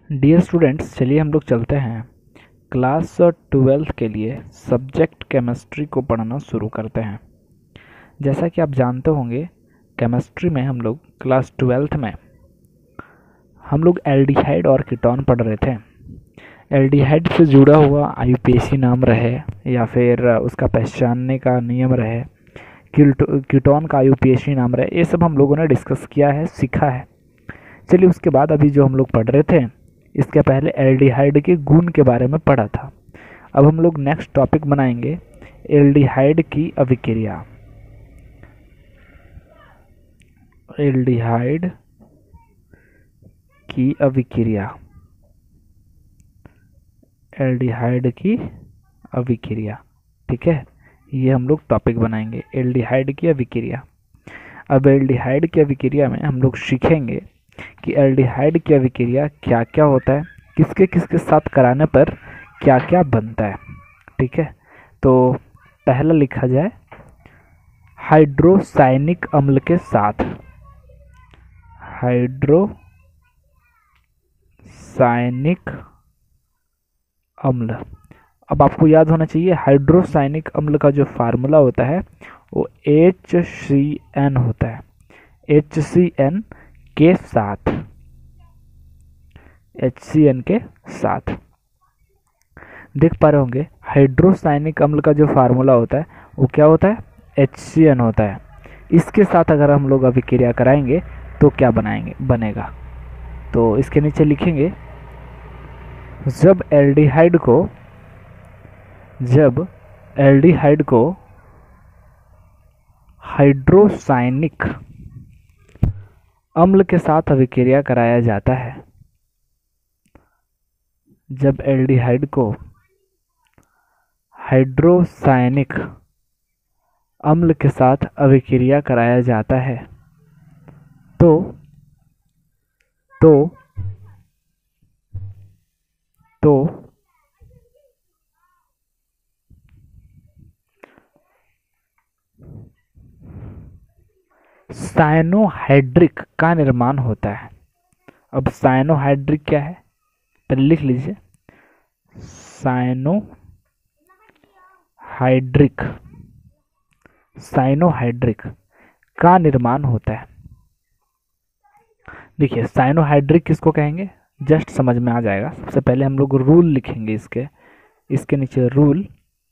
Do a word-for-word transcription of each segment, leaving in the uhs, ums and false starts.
Dear students, चलिए हम लोग चलते हैं क्लास ट्वेल्थ के लिए सब्जेक्ट केमिस्ट्री को पढ़ना शुरू करते हैं। जैसा कि आप जानते होंगे, केमिस्ट्री में हम लोग क्लास ट्वेल्थ में हम लोग एल्डिहाइड और कीटोन पढ़ रहे थे। एल्डिहाइड से जुड़ा हुआ आईयूपीएसी नाम रहे या फिर उसका पहचानने का नियम रहे, कीटोन का आईयूपीएसी नाम रहे, ये सब हम लोगों ने डिस्कस किया है, सीखा है। चलिए उसके बाद अभी जो हम लोग पढ़ रहे थे, इसके पहले एल्डिहाइड के गुण के बारे में पढ़ा था। अब हम लोग नेक्स्ट टॉपिक बनाएंगे एल्डिहाइड की अभिक्रिया। एल्डिहाइड की अभिक्रिया एल्डिहाइड की अभिक्रिया ठीक है, ये हम लोग टॉपिक बनाएंगे एल्डिहाइड की अभिक्रिया। अब एल्डिहाइड की अभिक्रिया में हम लोग सीखेंगे कि एल्डिहाइड की अभिक्रिया क्या क्या होता है, किसके किसके साथ कराने पर क्या क्या बनता है। ठीक है, तो पहला लिखा जाए हाइड्रोसायनिक अम्ल के साथ। हाइड्रोसायनिक अम्ल, अब आपको याद होना चाहिए हाइड्रोसायनिक अम्ल का जो फार्मूला होता है वो एच सी एन होता है। एच सी एन के साथ एच सी एन के साथ देख पा रहे होंगे, हाइड्रोसायनिक अम्ल का जो फार्मूला होता है वो क्या होता है, एच सी एन होता है। इसके साथ अगर हम लोग अभिक्रिया कराएंगे तो क्या बनाएंगे बनेगा, तो इसके नीचे लिखेंगे जब एल्डिहाइड को जब एल्डिहाइड को हाइड्रोसायनिक अम्ल के साथ अभिक्रिया कराया जाता है जब एल्डिहाइड को हाइड्रोसायनिक अम्ल के साथ अभिक्रिया कराया जाता है तो तो तो साइनोहाइड्रिक का निर्माण होता है। अब साइनोहाइड्रिक क्या है, पहले लिख लीजिए, साइनोहाइड्रिक साइनोहाइड्रिक का निर्माण होता है। देखिए साइनोहाइड्रिक किसको कहेंगे, जस्ट समझ में आ जाएगा। सबसे पहले हम लोग रूल लिखेंगे, इसके इसके नीचे rule,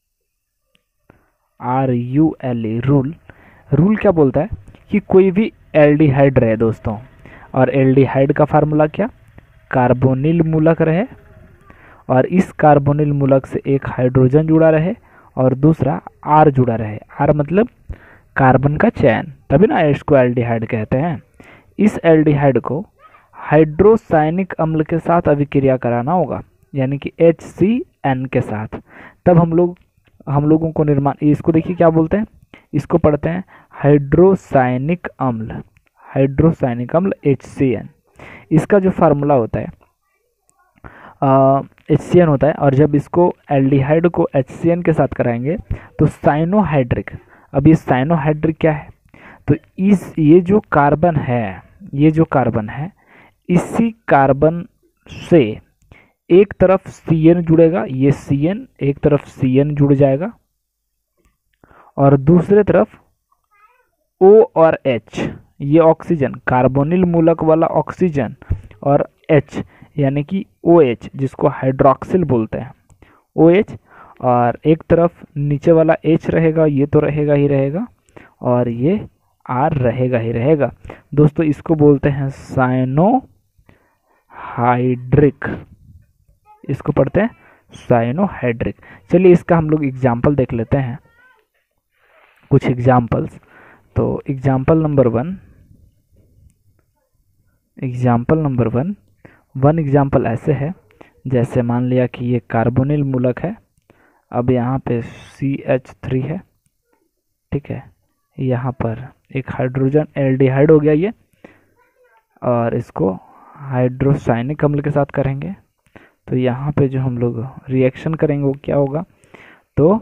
R U L A, rule. Rule क्या बोलता है कि कोई भी एल्डिहाइड रहे दोस्तों, और एल्डिहाइड का फार्मूला क्या, कार्बोनिल मूलक रहे, और इस कार्बोनिल मूलक से एक हाइड्रोजन जुड़ा रहे और दूसरा आर जुड़ा रहे। आर मतलब कार्बन का चयन, तभी ना इसको एल्डिहाइड कहते हैं। इस एल्डिहाइड को हाइड्रोसायनिक अम्ल के साथ अभिक्रिया कराना होगा, यानी कि एच सी एन के साथ। तब हम लोग हम लोगों को निर्माण, इसको देखिए क्या बोलते हैं, इसको पढ़ते हैं हाइड्रोसायनिक अम्ल। हाइड्रोसायनिक अम्ल एच सी एन, इसका जो फार्मूला होता है एच सी एन होता है। और जब इसको एल्डिहाइड को एच सी एन के साथ कराएंगे तो साइनोहाइड्रिक। अब ये साइनोहाइड्रिक क्या है, तो इस ये जो कार्बन है ये जो कार्बन है इसी कार्बन से एक तरफ सी एन जुड़ेगा, ये सी एन एक तरफ सी एन जुड़ जाएगा, और दूसरे तरफ O और H, ये ऑक्सीजन, कार्बोनिल मूलक वाला ऑक्सीजन, और H यानी कि OH जिसको हाइड्रोक्सिल बोलते हैं, OH, और एक तरफ नीचे वाला H रहेगा, ये तो रहेगा ही रहेगा, और ये R रहेगा ही रहेगा। दोस्तों इसको बोलते हैं साइनोहाइड्रिक, इसको पढ़ते हैं साइनोहाइड्रिक। चलिए इसका हम लोग एग्जाम्पल देख लेते हैं, कुछ एग्जाम्पल्स। तो example number one example number one one example ऐसे है, जैसे मान लिया कि ये कार्बोनिल मूलक है, अब यहाँ पे सी एच थ्री है, ठीक है, यहाँ पर एक हाइड्रोजन एल्डिहाइड हो गया ये, और इसको हाइड्रोसायनिक अम्ल के साथ करेंगे तो यहाँ पे जो हम लोग रिएक्शन करेंगे वो क्या होगा, तो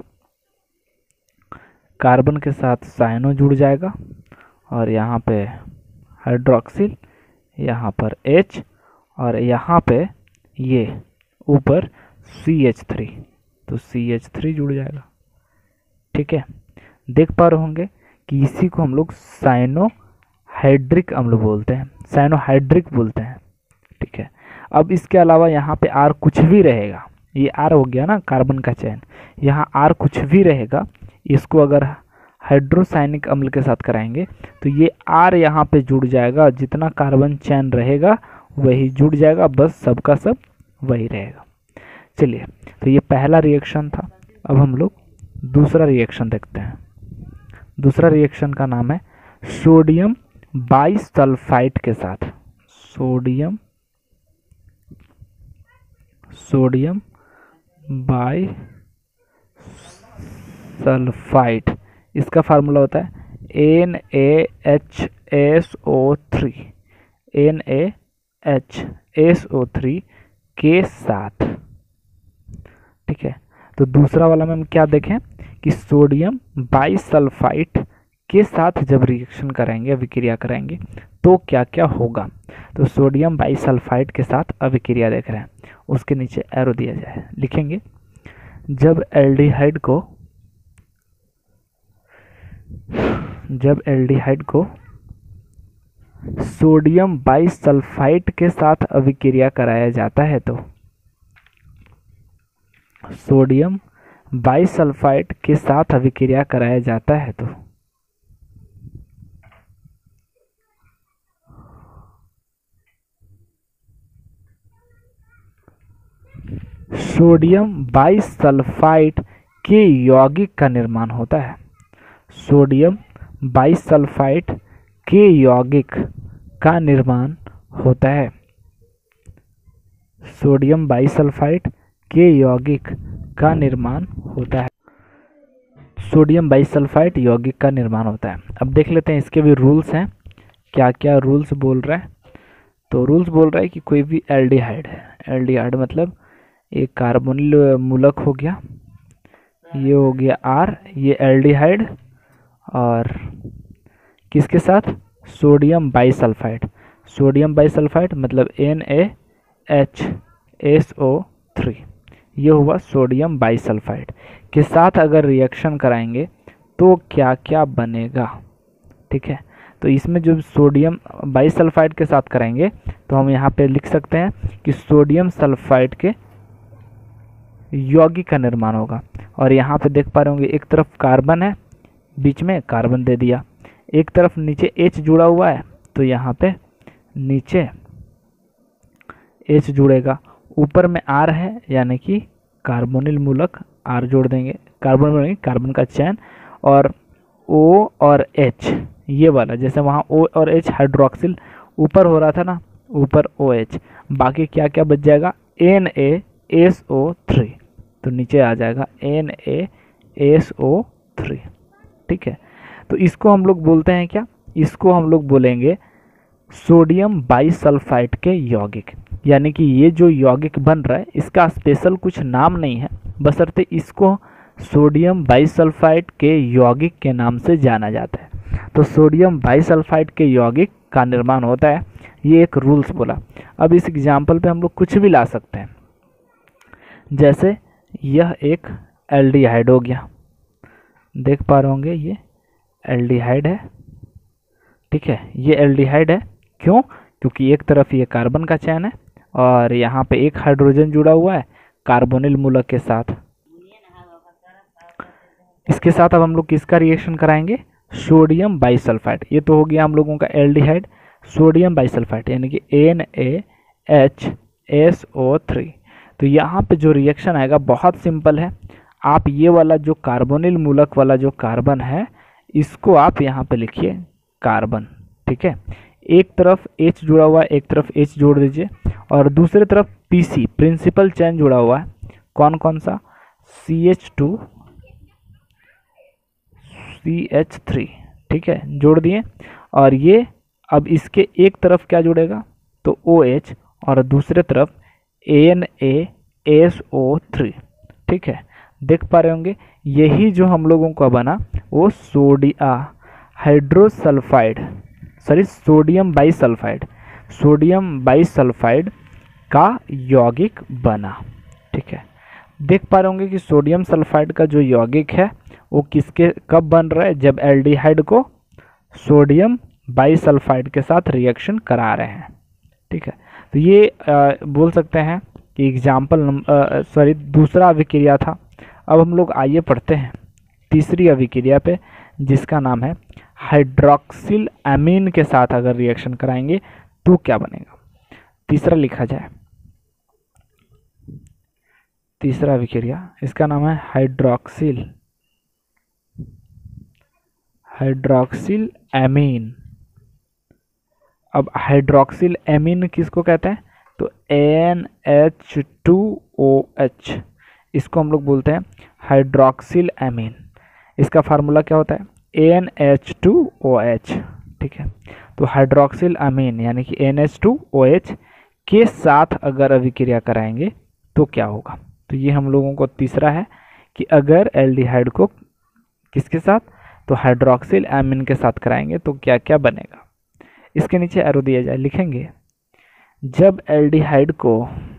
कार्बन के साथ साइनो जुड़ जाएगा, और यहाँ पे हाइड्रोक्सिल, यहाँ पर H, और यहाँ पे ये ऊपर सी एच थ्री, तो सी एच थ्री जुड़ जाएगा। ठीक है, देख पा रहे होंगे कि इसी को हम लोग साइनोहाइड्रिक अम्ल बोलते हैं, साइनोहाइड्रिक बोलते हैं। ठीक है, अब इसके अलावा यहाँ पे आर कुछ भी रहेगा, ये आर हो गया ना कार्बन का चयन, यहाँ आर कुछ भी रहेगा, इसको अगर हाइड्रोसाइनिक अम्ल के साथ कराएंगे तो ये आर यहाँ पे जुड़ जाएगा, जितना कार्बन चयन रहेगा वही जुड़ जाएगा, बस सबका सब वही रहेगा। चलिए, तो ये पहला रिएक्शन था। अब हम लोग दूसरा रिएक्शन देखते हैं। दूसरा रिएक्शन का नाम है सोडियम बाइसल्फाइड के साथ, सोडियम सोडियम बाइसल्फाइड, इसका फार्मूला होता है N A H S O three, N A H S O three के साथ। ठीक है, तो दूसरा वाला में हम क्या देखें कि सोडियम बाइसल्फाइड के साथ जब रिएक्शन कराएंगे, अभिक्रिया कराएंगे तो क्या क्या होगा। तो सोडियम बाइसल्फाइड के साथ अभिक्रिया देख रहे हैं, उसके नीचे एरो दिया जाए, लिखेंगे जब एल्डिहाइड को जब एल्डिहाइड को सोडियम बाइसल्फाइड के साथ अभिक्रिया कराया जाता है तो सोडियम बाइसल्फाइड के साथ अभिक्रिया कराया जाता है तो सोडियम बाइसल्फाइड के यौगिक का निर्माण होता है, सोडियम बाइसल्फाइड के यौगिक का निर्माण होता है, सोडियम बाइसल्फाइड के यौगिक का निर्माण होता है, सोडियम बाइसल्फाइड यौगिक का निर्माण होता है। अब देख लेते हैं इसके भी रूल्स हैं, क्या क्या रूल्स बोल रहा है। तो रूल्स बोल रहा है कि कोई भी एल्डिहाइड है, एल्डिहाइड मतलब एक कार्बोनिल मूलक हो गया, ये हो गया आर, ये एल्डिहाइड, और किसके साथ सोडियम बाइसल्फाइड, सोडियम बाइसल्फाइड मतलब N A H S O three, ये हुआ सोडियम बाइसल्फाइड के साथ अगर रिएक्शन कराएंगे तो क्या क्या बनेगा। ठीक है, तो इसमें जो सोडियम बाइसल्फाइड के साथ कराएंगे तो हम यहाँ पे लिख सकते हैं कि सोडियम सल्फाइड के यौगिक का निर्माण होगा। और यहाँ पे देख पा रहे होंगे एक तरफ कार्बन है, बीच में कार्बन दे दिया, एक तरफ नीचे H जुड़ा हुआ है तो यहाँ पे नीचे H जुड़ेगा, ऊपर में R है यानी कि कार्बोनिल मूलक R जोड़ देंगे, कार्बन कार्बन का चयन, और O और H ये वाला, जैसे वहाँ O और H हाइड्रोक्सिल ऊपर हो रहा था ना, ऊपर OH, बाकी क्या क्या बच जाएगा N A S O three, तो नीचे आ जाएगा N A S O three. ठीक है, तो इसको हम लोग बोलते हैं क्या, इसको हम लोग बोलेंगे सोडियम बाइसल्फाइड के यौगिक, यानी कि ये जो यौगिक बन रहा है इसका स्पेशल कुछ नाम नहीं है, बशर्ते इसको सोडियम बाइसल्फाइड के यौगिक के नाम से जाना जाता है। तो सोडियम बाइसल्फाइड के यौगिक का निर्माण होता है, ये एक रूल्स बोला। अब इस एग्जाम्पल पे हम लोग कुछ भी ला सकते हैं, जैसे यह एक एल्डिहाइड हो गया, देख पा रहे होंगे ये एल्डिहाइड है। ठीक है, ये एल्डिहाइड है, क्यों, क्योंकि एक तरफ ये कार्बन का चयन है और यहाँ पे एक हाइड्रोजन जुड़ा हुआ है कार्बोनिल मूलक के साथ। इसके साथ अब हम लोग किसका रिएक्शन कराएंगे, सोडियम बाइसल्फाइड, ये तो हो गया हम लोगों का एल्डिहाइड, सोडियम बाइसल्फाइड यानी कि N A H S O three. तो यहाँ पे जो रिएक्शन आएगा बहुत सिंपल है, आप ये वाला जो कार्बोनिल मूलक वाला जो कार्बन है इसको आप यहाँ पे लिखिए कार्बन। ठीक है, एक तरफ H जुड़ा हुआ है, एक तरफ H जोड़ दीजिए, और दूसरे तरफ P C प्रिंसिपल चेन जुड़ा हुआ है, कौन कौन सा C H two C H three. ठीक है, जोड़ दिए, और ये अब इसके एक तरफ क्या जुड़ेगा तो OH और दूसरे तरफ N A S O three. ठीक है, देख पा रहे होंगे यही जो हम लोगों का बना वो sodium hydrosulphide sorry sodium bisulphide sodium bisulphide का यौगिक बना। ठीक है, देख पा रहे होंगे कि सोडियम सल्फाइड का जो यौगिक है वो किसके कब बन रहा है, जब एल्डिहाइड को सोडियम बाइसल्फाइड के साथ रिएक्शन करा रहे हैं। ठीक है, तो ये आ, बोल सकते हैं कि एग्जाम्पल सॉरी दूसरा अभिक्रिया था। अब हम लोग आइए पढ़ते हैं तीसरी अभिक्रिया पे, जिसका नाम है हाइड्रोक्सिल एमीन के साथ अगर रिएक्शन कराएंगे तो क्या बनेगा। तीसरा लिखा जाए, तीसरा अभिक्रिया इसका नाम है हाइड्रोक्सिल हाइड्रोक्सिल एमीन। अब हाइड्रोक्सिल एमीन किसको कहते हैं, तो N H two O H, इसको हम लोग बोलते हैं हाइड्रोक्सिल एमीन। इसका फार्मूला क्या होता है, N H two O H. ठीक है, तो हाइड्रोक्सिल एमीन यानी कि N H two O H के साथ अगर अभिक्रिया कराएंगे तो क्या होगा। तो ये हम लोगों को तीसरा है कि अगर एल्डिहाइड को किसके साथ, तो हाइड्रोक्सिल एमीन के साथ कराएंगे तो क्या क्या बनेगा। इसके नीचे एरो दिया जाए, लिखेंगे जब एल्डिहाइड को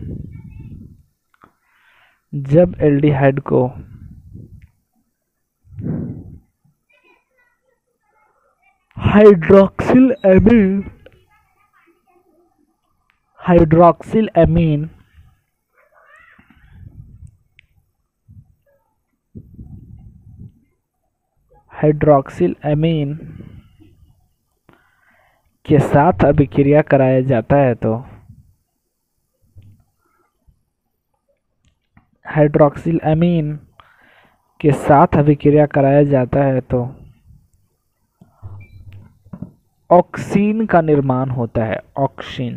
जब एल्डिहाइड को hydroxyl amine hydroxyl amine hydroxyl amine के साथ अभिक्रिया कराया जाता है तो हाइड्रोक्सिल एमीन के साथ अभिक्रिया कराया जाता है तो ऑक्सीन का निर्माण होता है। ऑक्सीन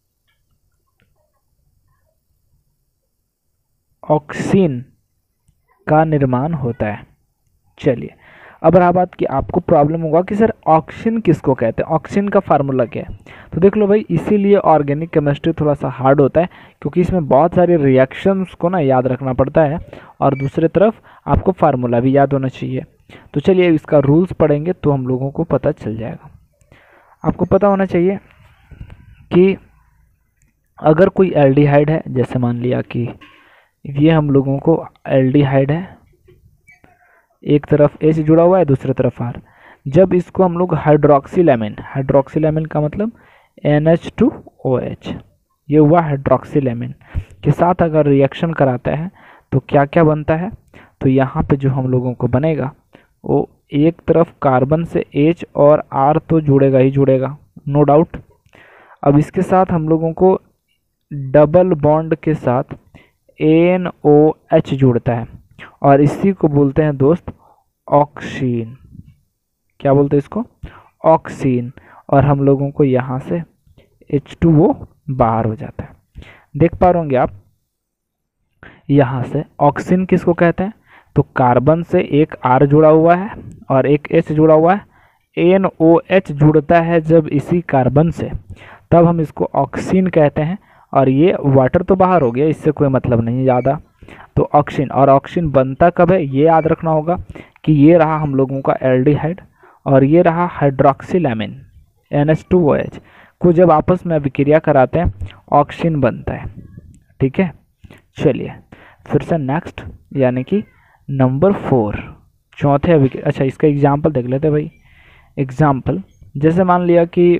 ऑक्सीन का निर्माण होता है। चलिए, अब रहा बात कि आपको प्रॉब्लम होगा कि सर ऑक्सीन किसको कहते हैं, ऑक्सीन का फार्मूला क्या है। तो देख लो भाई, इसीलिए ऑर्गेनिक केमिस्ट्री थोड़ा सा हार्ड होता है, क्योंकि इसमें बहुत सारे रिएक्शंस को ना याद रखना पड़ता है और दूसरे तरफ आपको फार्मूला भी याद होना चाहिए। तो चलिए इसका रूल्स पढ़ेंगे तो हम लोगों को पता चल जाएगा। आपको पता होना चाहिए कि अगर कोई एल्डिहाइड है, जैसे मान लिया कि ये हम लोगों को एल्डिहाइड है, एक तरफ H जुड़ा हुआ है दूसरी तरफ R, जब इसको हम लोग हाइड्रोक्सिल एमीन, हाइड्रोक्सिल एमीन का मतलब N H two O H, ये हुआ हाइड्रोक्सिल एमीन के साथ अगर रिएक्शन कराता है तो क्या क्या बनता है। तो यहाँ पे जो हम लोगों को बनेगा वो एक तरफ कार्बन से H और R तो जुड़ेगा ही जुड़ेगा, नो डाउट। अब इसके साथ हम लोगों को डबल बॉन्ड के साथ एन ओ एच जुड़ता है और इसी को बोलते हैं दोस्त ऑक्सीन। क्या बोलते हैं इसको, ऑक्सीन। और हम लोगों को यहाँ से एच टू ओ बाहर हो जाता है। देख पा रहे होंगे आप, यहाँ से ऑक्सीन किसको कहते हैं, तो कार्बन से एक R जुड़ा हुआ है और एक H जुड़ा हुआ है, एन ओ एच जुड़ता है जब इसी कार्बन से, तब हम इसको ऑक्सीन कहते हैं। और ये वाटर तो बाहर हो गया, इससे कोई मतलब नहीं ज़्यादा। तो ऑक्सीन, और ऑक्सीन बनता कब है ये याद रखना होगा कि ये रहा हम लोगों का एल्डिहाइड और ये रहा hydroxyl amine N H two O H को जब आपस में अभिक्रिया कराते हैं ऑक्सीन बनता है। ठीक है, चलिए फिर से नेक्स्ट यानी कि नंबर फोर, चौथे अभिक्रिया। अच्छा, इसका एग्जाम्पल देख लेते भाई। एग्जाम्पल जैसे मान लिया कि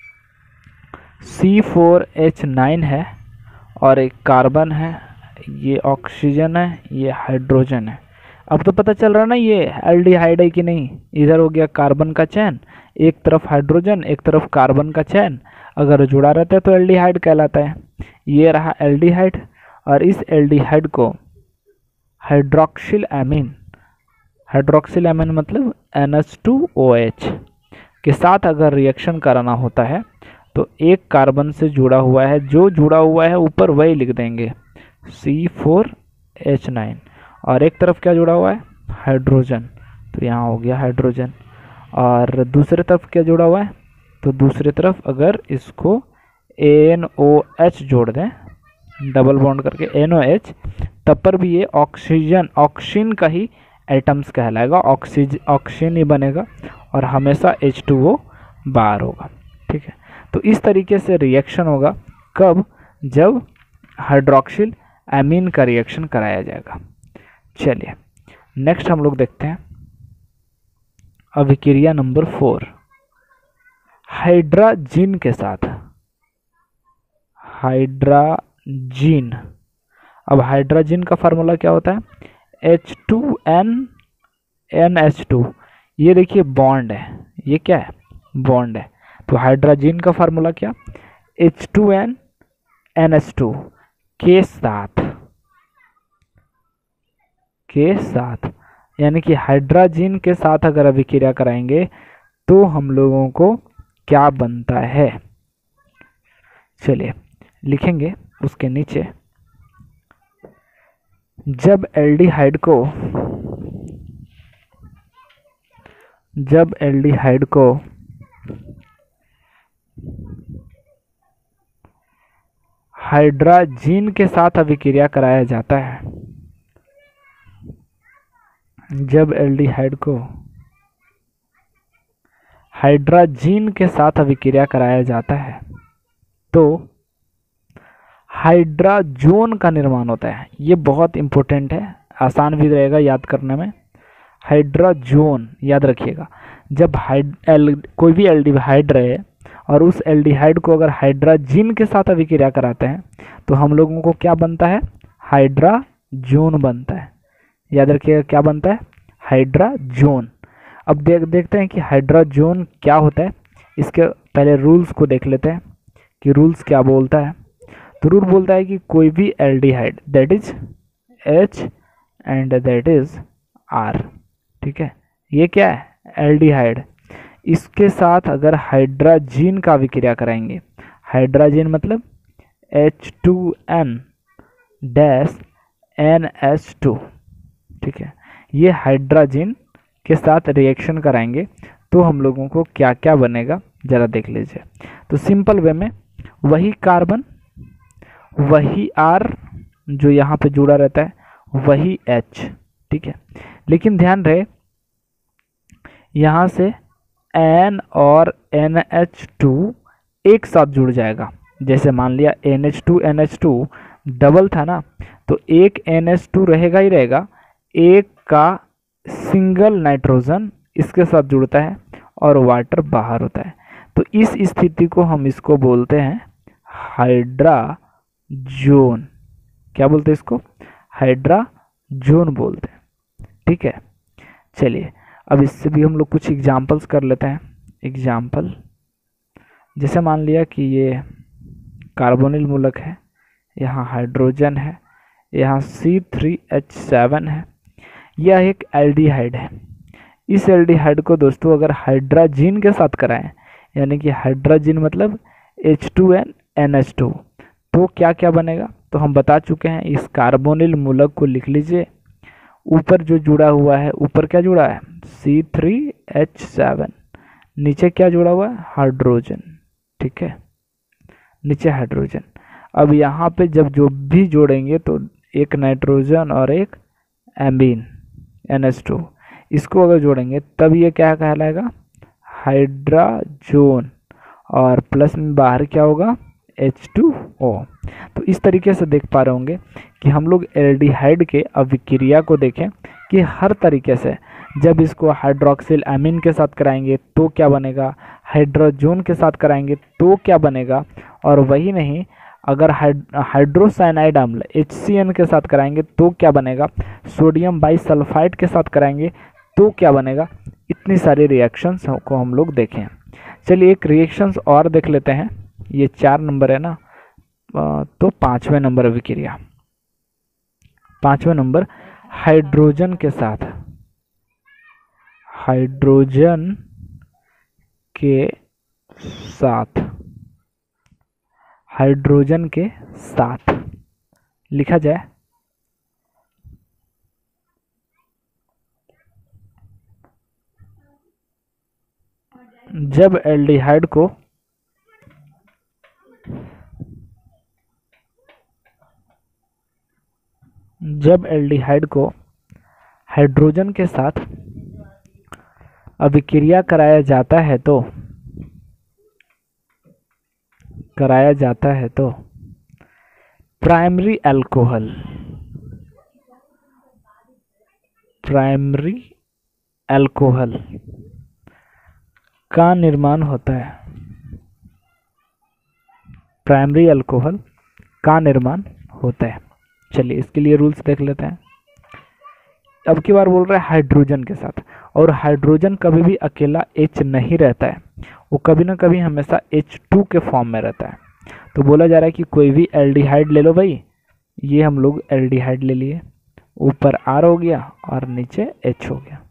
सी फोर एच नाइन है और एक कार्बन है, ये ऑक्सीजन है, ये हाइड्रोजन है। अब तो पता चल रहा ना ये एल्डिहाइड है कि नहीं। इधर हो गया कार्बन का चैन, एक तरफ हाइड्रोजन एक तरफ कार्बन का चैन, अगर जुड़ा रहता है तो एल्डिहाइड कहलाता है। ये रहा एल्डिहाइड और इस एल्डिहाइड को हाइड्रोक्सिल एमीन, हाइड्रोक्सिल एमीन मतलब N H two O H के साथ अगर रिएक्शन कराना होता है तो एक कार्बन से जुड़ा हुआ है, जो जुड़ा हुआ है ऊपर वही लिख देंगे सी फोर एच नाइन, और एक तरफ क्या जुड़ा हुआ है हाइड्रोजन, तो यहाँ हो गया हाइड्रोजन। और दूसरे तरफ क्या जुड़ा हुआ है, तो दूसरी तरफ अगर इसको एन ओ एच जोड़ दें डबल बॉन्ड करके एन ओ एच, तब पर भी ये ऑक्सीजन ऑक्सीन का ही एटम्स कहलाएगा, ऑक्सीजन ऑक्सीजन ही बनेगा और हमेशा एच टू ओ बाहर होगा। ठीक है, तो इस तरीके से रिएक्शन होगा कब, जब हाइड्रोक्सिल एमीन का रिएक्शन कराया जाएगा। चलिए नेक्स्ट हम लोग देखते हैं अभिक्रिया नंबर फोर, हाइड्राजीन के साथ। हाइड्राजीन, अब हाइड्राजीन का फार्मूला क्या होता है? H two N N H two. ये देखिए बॉन्ड है, ये क्या है? बॉन्ड है। तो हाइड्राजीन का फार्मूला क्या? H two N N H two के साथ, के साथ यानी कि हाइड्राजीन के साथ अगर अभिक्रिया कराएंगे तो हम लोगों को क्या बनता है? चलिए लिखेंगे उसके नीचे, जब एल्डिहाइड को जब एल्डिहाइड को हाइड्राजीन के साथ अभिक्रिया कराया जाता है, जब एल्डिहाइड को हाइड्राजीन के साथ अभिक्रिया कराया जाता है तो हाइड्राजोन का निर्माण होता है। ये बहुत इंपॉर्टेंट है, आसान भी रहेगा याद करने में। हाइड्राजोन याद रखिएगा, जब हाइड एल कोई भी एल्डिहाइड रहे और उस एल्डिहाइड को अगर हाइड्राजीन के साथ अभिक्रिया कराते हैं तो हम लोगों को क्या बनता है? हाइड्राजोन बनता है। याद रखिएगा क्या बनता है? हाइड्राजोन। अब देख देखते हैं कि हाइड्राजोन क्या होता है। इसके पहले रूल्स को देख लेते हैं कि रूल्स क्या बोलता है। तो रूल बोलता है कि कोई भी aldehyde that is H and that is R, ठीक है, ये क्या है? एल्डिहाइड। इसके साथ अगर हाइड्राजीन का अभिक्रिया कराएंगे, हाइड्राजीन मतलब H two N dash N H two, ठीक है, ये हाइड्राजीन के साथ रिएक्शन कराएंगे तो हम लोगों को क्या क्या बनेगा जरा देख लीजिए। तो सिंपल वे में वही कार्बन, वही आर जो यहाँ पे जुड़ा रहता है, वही एच, ठीक है। लेकिन ध्यान रहे यहाँ से एन और एन एच टू एक साथ जुड़ जाएगा। जैसे मान लिया N H two N H two double था ना, तो एक एन एच टू रहेगा ही रहेगा, एक का सिंगल नाइट्रोजन इसके साथ जुड़ता है और वाटर बाहर होता है। तो इस स्थिति को हम इसको बोलते हैं हाइड्राजोन। क्या बोलते हैं इसको? हाइड्राजोन बोलते हैं, ठीक है। चलिए अब इससे भी हम लोग कुछ एग्जाम्पल्स कर लेते हैं। एग्जाम्पल जैसे मान लिया कि ये कार्बोनिल मूलक है, यहाँ हाइड्रोजन है, यहाँ सी थ्री एच सेवन है, यह एक एल्डिहाइड है। इस एल्डिहाइड को दोस्तों अगर हाइड्राजीन के साथ कराएं, यानी कि हाइड्राजीन मतलब H two N N H two, तो क्या क्या बनेगा? तो हम बता चुके हैं। इस कार्बोनिल मूलक को लिख लीजिए, ऊपर जो जुड़ा हुआ है, ऊपर क्या जुड़ा है? सी थ्री एच सेवन, नीचे क्या जुड़ा हुआ है? हाइड्रोजन, ठीक है, नीचे हाइड्रोजन। अब यहाँ पे जब जो भी जोड़ेंगे तो एक नाइट्रोजन और एक एमीन एन एच टू, इसको अगर जोड़ेंगे तब ये क्या कहलाएगा? हाइड्राजोन। और प्लस में बाहर क्या होगा? H two O. तो इस तरीके से देख पा रहे होंगे कि हम लोग एल्डिहाइड के अभिक्रिया को देखें कि हर तरीके से जब इसको हाइड्रोक्सिल एमीन के साथ कराएंगे तो क्या बनेगा, हाइड्रोजोन के साथ कराएंगे तो क्या बनेगा, और वही नहीं अगर हाइड्रोसाइनाइड अम्ल एच सी एन के साथ कराएंगे तो क्या बनेगा, सोडियम बाइसल्फाइड के साथ कराएंगे तो क्या बनेगा। इतनी सारी रिएक्शंस को हम लोग देखें। चलिए एक रिएक्शंस और देख लेते हैं। ये चार नंबर है ना, तो पांचवें नंबर अभिक्रिया, पांचवें नंबर हाइड्रोजन के साथ, हाइड्रोजन के साथ, हाइड्रोजन के साथ लिखा जाए जब एल्डिहाइड को जब एल्डिहाइड को हाइड्रोजन के साथ अभिक्रिया कराया जाता है तो कराया जाता है तो प्राइमरी अल्कोहल, प्राइमरी अल्कोहल का निर्माण होता है, प्राइमरी अल्कोहल का निर्माण होता है। चलिए इसके लिए रूल्स देख लेते हैं। अब की बार बोल रहा है हाइड्रोजन के साथ, और हाइड्रोजन कभी भी अकेला H नहीं रहता है, वो कभी ना कभी हमेशा एच टू के फॉर्म में रहता है। तो बोला जा रहा है कि कोई भी एल्डिहाइड ले लो भाई, ये हम लोग एल्डिहाइड ले लिए, ऊपर R हो गया और नीचे H हो गया,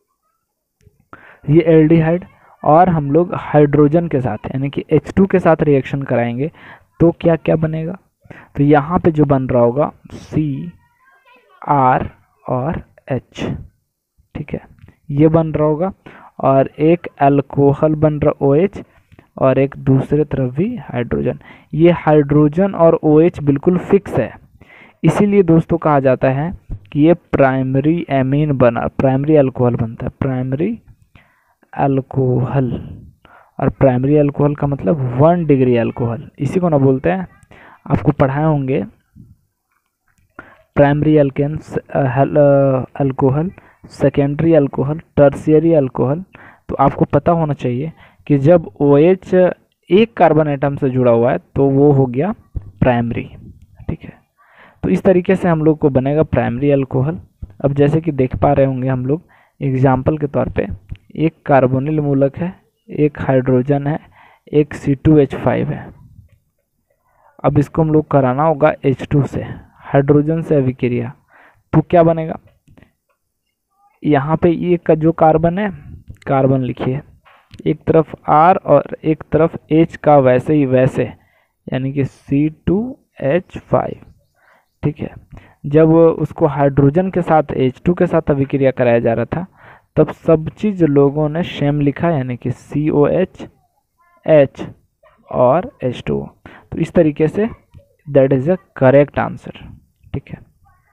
ये एल्डिहाइड, और हम लोग हाइड्रोजन के साथ यानी कि एच टू के साथ रिएक्शन कराएंगे तो क्या क्या बनेगा। तो यहाँ पे जो बन रहा होगा C R और H, ठीक है, ये बन रहा होगा, और एक अल्कोहल बन रहा OH, और एक दूसरे तरफ भी हाइड्रोजन। ये हाइड्रोजन और OH बिल्कुल फिक्स है, इसीलिए दोस्तों कहा जाता है कि ये प्राइमरी एमीन बना, प्राइमरी अल्कोहल बनता है, प्राइमरी अल्कोहल। और प्राइमरी अल्कोहल का मतलब वन डिग्री अल्कोहल, इसी को ना बोलते हैं, आपको पढ़ाए होंगे primary alkenes alcohol, secondary alcohol, tertiary alcohol. तो आपको पता होना चाहिए कि जब OH एक कार्बन एटम से जुड़ा हुआ है तो वो हो गया प्राइमरी, ठीक है। तो इस तरीके से हम लोग को बनेगा प्राइमरी अल्कोहल। अब जैसे कि देख पा रहे होंगे हम लोग एग्जाम्पल के तौर पे, एक कार्बोनिल मूलक है, एक हाइड्रोजन है, एक सी टू एच फाइव है। अब इसको हम लोग कराना होगा एच टू से, हाइड्रोजन से अभिक्रिया, तो क्या बनेगा, यहाँ पे ये का जो कार्बन है, कार्बन लिखिए, एक तरफ R और एक तरफ H का वैसे ही वैसे, यानी कि सी टू एच फाइव, ठीक है। जब उसको हाइड्रोजन के साथ एच टू के साथ अभिक्रिया कराया जा रहा था तब सब चीज लोगों ने सेम लिखा, यानी कि सी ओ एच, H और एच टू। तो इस तरीके से that is a correct answer, ठीक है।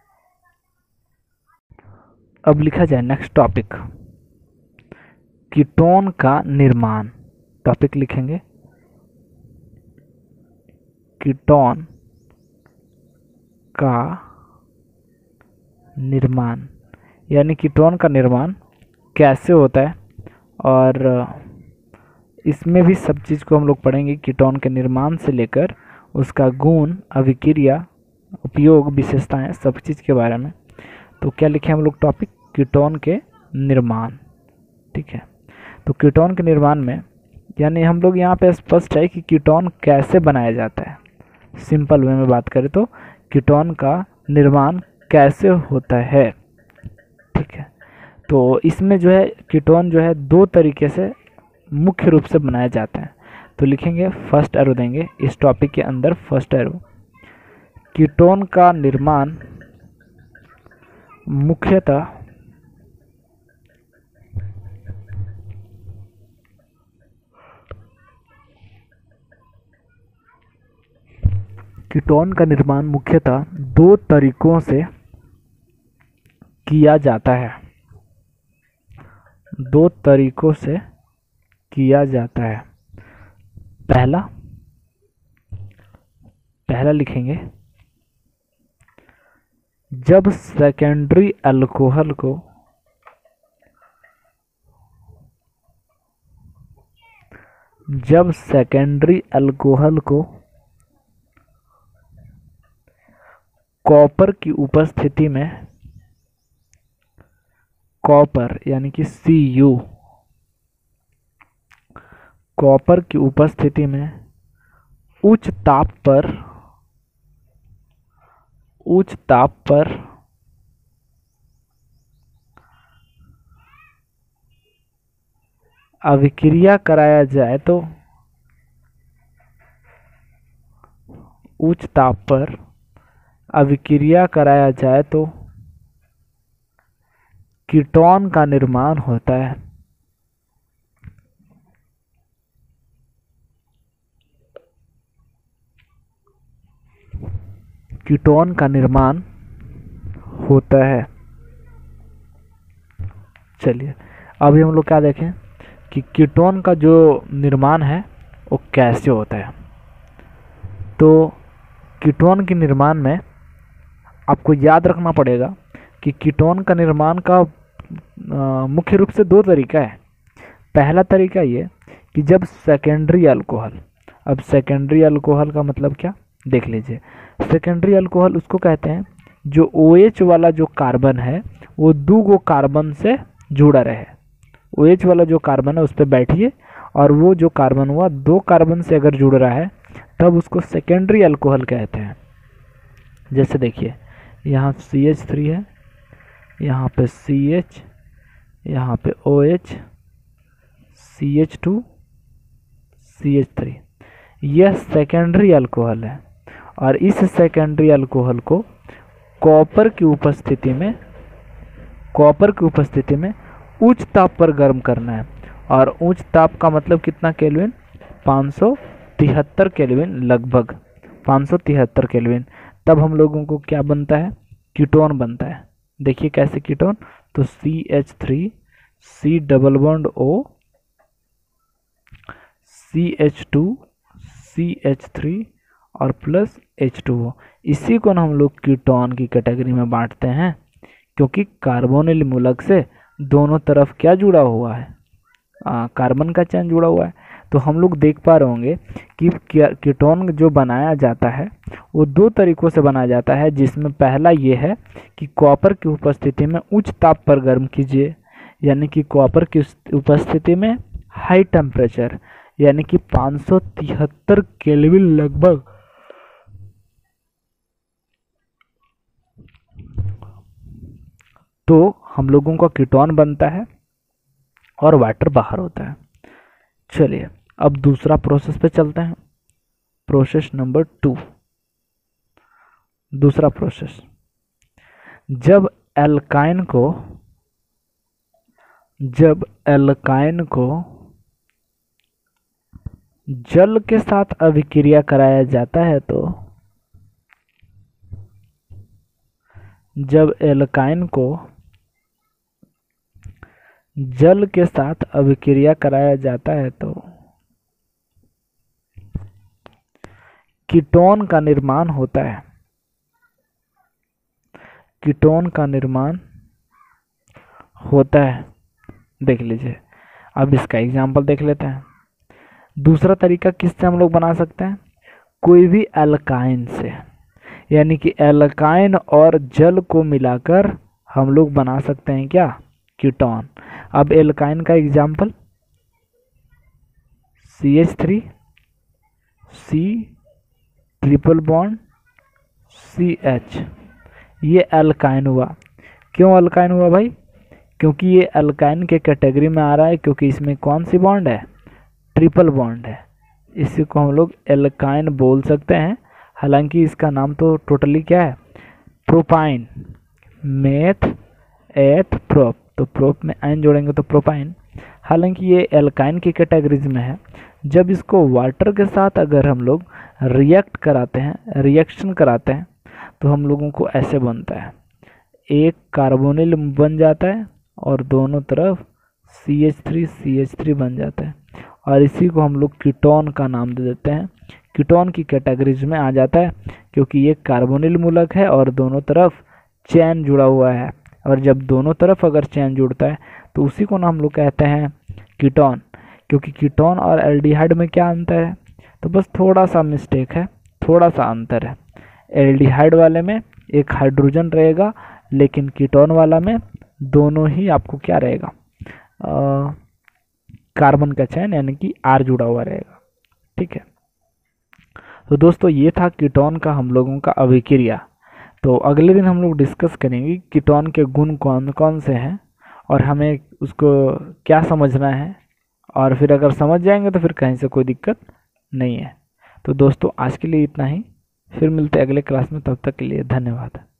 अब लिखा जाए नेक्स्ट टॉपिक, कीटोन का निर्माण। टॉपिक लिखेंगे कीटोन का निर्माण, यानी कीटोन का निर्माण कैसे होता है, और इसमें भी सब चीज़ को हम लोग पढ़ेंगे, कीटोन के निर्माण से लेकर उसका गुण, अभिक्रिया, उपयोग, विशेषताएं, सब चीज़ के बारे में। तो क्या लिखे हम लोग टॉपिक, कीटोन के निर्माण, ठीक है। तो कीटोन के निर्माण में यानी हम लोग यहाँ पे स्पष्ट है कि कीटोन कैसे बनाया जाता है। सिंपल वे में बात करें तो कीटोन का निर्माण कैसे होता है, ठीक है। तो इसमें जो है कीटोन जो है दो तरीके से मुख्य रूप से बनाया जाता है। तो लिखेंगे, फर्स्ट एरो देंगे इस टॉपिक के अंदर, फर्स्ट एरो, कीटोन का निर्माण मुख्यतः कीटोन का निर्माण मुख्यतः दो तरीकों से किया जाता है, दो तरीकों से किया जाता है। पहला पहला लिखेंगे, जब सेकेंडरी अल्कोहल को जब सेकेंडरी अल्कोहल को कॉपर की उपस्थिति में, कॉपर यानी कि सी यू, कॉपर की उपस्थिति में उच्च ताप पर उच्च ताप पर अभिक्रिया कराया जाए तो उच्च ताप पर अभिक्रिया कराया जाए तो कीटोन का निर्माण होता है। कीटोन का निर्माण होता है। चलिए अभी हम लोग क्या देखें कि कीटोन का जो निर्माण है वो कैसे होता है। तो कीटोन के निर्माण में आपको याद रखना पड़ेगा कि कीटोन का निर्माण का आ, मुख्य रूप से दो तरीका है। पहला तरीका ये कि जब सेकेंडरी अल्कोहल, अब सेकेंडरी अल्कोहल का मतलब क्या देख लीजिए। सेकेंडरी अल्कोहल उसको कहते हैं जो OH वाला जो कार्बन है वो दो गो कार्बन से जुड़ा रहे। OH वाला जो कार्बन है उस पर बैठिए और वो जो कार्बन हुआ दो कार्बन से अगर जुड़ रहा है तब उसको सेकेंडरी अल्कोहल कहते हैं। जैसे देखिए यहाँ सी एच थ्री है, यहाँ पे सी एच, यहाँ पे OH, C H two, C H three, यह सेकेंडरी अल्कोहल है। और इस सेकेंडरी अल्कोहल को कॉपर की उपस्थिति में कॉपर की उपस्थिति में उच्च ताप पर गर्म करना है। और उच्च ताप का मतलब कितना केल्विन, पाँच सौ तिहत्तर केल्विन, लगभग पाँच सौ तिहत्तर केल्विन। तब हम लोगों को क्या बनता है, कीटोन बनता है। देखिए कैसे कीटोन, तो C H three, C double bond O, C H two, C H three और प्लस एच टू ओ। इसी को हम लोग कीटोन की कैटेगरी में बांटते हैं, क्योंकि कार्बोनिल मूलक से दोनों तरफ क्या जुड़ा हुआ है, आ, कार्बन का चैन जुड़ा हुआ है। तो हम लोग देख पा रहे होंगे कि कीटोन जो बनाया जाता है वो दो तरीकों से बनाया जाता है, जिसमें पहला ये है कि कॉपर की उपस्थिति में उच्च ताप पर गर्म कीजिए, यानी कि कॉपर की उपस्थिति में हाई टेम्परेचर यानी कि पाँच सौ तिहत्तर केल्विन लगभग, तो हम लोगों का कीटोन बनता है और वाटर बाहर होता है। चलिए अब दूसरा प्रोसेस पे चलते हैं, प्रोसेस नंबर टू। दूसरा प्रोसेस, जब एल्काइन को जब एल्काइन को जल के साथ अभिक्रिया कराया जाता है तो जब एल्काइन को जल के साथ अभिक्रिया कराया जाता है तो कीटोन का निर्माण होता है। कीटोन का निर्माण होता है, देख लीजिए। अब इसका एग्जाम्पल देख लेते हैं। दूसरा तरीका किससे हम लोग बना सकते हैं, कोई भी एल्काइन से, यानी कि एल्काइन और जल को मिलाकर हम लोग बना सकते हैं क्या, कीटोन। अब एल्काइन का एग्जाम्पल सी H three, C triple bond C H, ये एल्काइन हुआ। क्यों एल्काइन हुआ भाई, क्योंकि ये एल्काइन के कैटेगरी में आ रहा है, क्योंकि इसमें कौन सी बॉन्ड है, ट्रिपल बॉन्ड है। इसी को हम लोग एल्काइन बोल सकते हैं। हालांकि इसका नाम तो टोटली क्या है, प्रोपाइन, मेथ एथ प्रोप, तो प्रोप में आयन जोड़ेंगे तो प्रोपाइन। हालांकि ये एल्काइन की कैटेगरीज में है। जब इसको वाटर के साथ अगर हम लोग रिएक्ट कराते हैं, रिएक्शन कराते हैं, तो हम लोगों को ऐसे बनता है, एक कार्बोनिल बन जाता है और दोनों तरफ C H three C H three बन जाता है, और इसी को हम लोग कीटोन का नाम दे देते हैं। कीटोन की कैटेगरीज में आ जाता है, क्योंकि ये कार्बोनिल मूलक है और दोनों तरफ चैन जुड़ा हुआ है। और जब दोनों तरफ अगर चैन जुड़ता है तो उसी को ना हम लोग कहते हैं कीटोन। क्योंकि कीटोन और एल्डिहाइड में क्या अंतर है, तो बस थोड़ा सा मिस्टेक है, थोड़ा सा अंतर है। एल्डिहाइड वाले में एक हाइड्रोजन रहेगा, लेकिन कीटोन वाला में दोनों ही आपको क्या रहेगा, आ, कार्बन का चैन यानी कि आर जुड़ा हुआ रहेगा। ठीक है, तो दोस्तों ये था कीटोन का हम लोगों का अभिक्रिया। तो अगले दिन हम लोग डिस्कस करेंगे कीटोन के गुण कौन कौन से हैं और हमें उसको क्या समझना है, और फिर अगर समझ जाएंगे तो फिर कहीं से कोई दिक्कत नहीं है। तो दोस्तों आज के लिए इतना ही, फिर मिलते हैं अगले क्लास में, तब तक के लिए धन्यवाद।